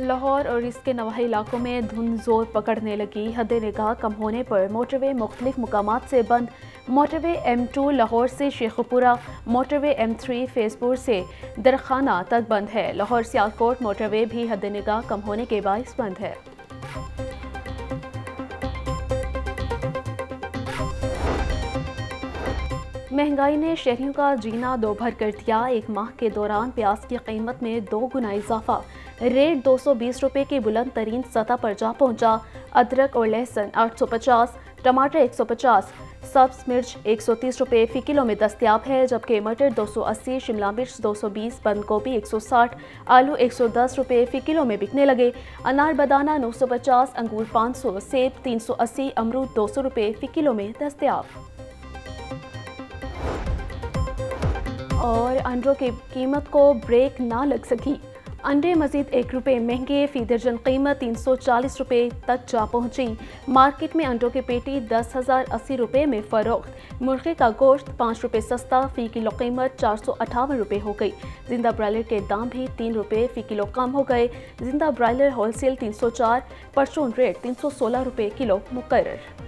लाहौर और इसके नवाही इलाकों में धुंध जोर पकड़ने लगी। हद निगाह कम होने पर मोटरवे मुख्तलिफ मुकामात से बंद। मोटरवे M2 लाहौर से शेखुपुरा, मोटरवे M3 फेजपुर से दरखाना तक बंद है। लाहौर सियालकोट मोटरवे भी हद निगाह कम होने के बाइस बंद है। महंगाई ने शहरियों का जीना दोभर कर दिया। एक माह के दौरान प्याज की कीमत में 2 गुना इजाफा। रेट 220 रुपये की बुलंद तरीन सतह पर जा पहुंचा। अदरक और लहसुन 850, टमाटर 150, सब्ज मिर्च 130 रुपये फी किलो में दस्तियाब है, जबकि मटर 280, शिमला मिर्च 220, बंद गोभी 160, आलू 110 रुपये फी किलो में बिकने लगे। अनार बदाना 950, अंगूर 500, सेब 380, अमरूद 200 रुपये फी किलो में दस्तियाब। और अंडों की कीमत को ब्रेक ना लग सकी। अंडे मजीद 1 रुपये महंगे, फी दर्जन कीमत 340 रुपये तक जा पहुंची। मार्केट में अंडों की पेटी 10,080 रुपये में फरोख्त। मुर्गे का गोश्त 5 रुपये सस्ता, फी किलो कीमत 458 रुपये हो गई। जिंदा ब्रायलर के दाम भी 3 रुपये फी किलो कम हो गए। जिंदा ब्रायलर होलसेल 304, परचून रेट 316 रुपये किलो मुकर्रर।